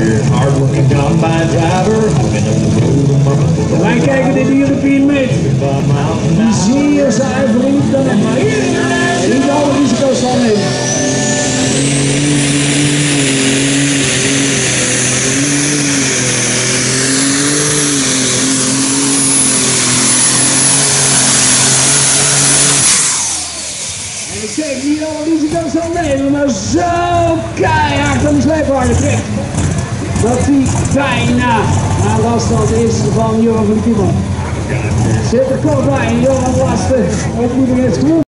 Hard-working combine driver. Wij kijken dit hier op in met. Die zeer zuiver dan en maar niet alle risico's van nemen. En ik zeg niet alle risico's van nemen, maar zo keihard aan de sleepwaarde trekt. Dat hij bijna aan last als eerste van Johan van de Kiemel. Zit er kort bij, Johan laatste ontmoeting heeft gewonnen.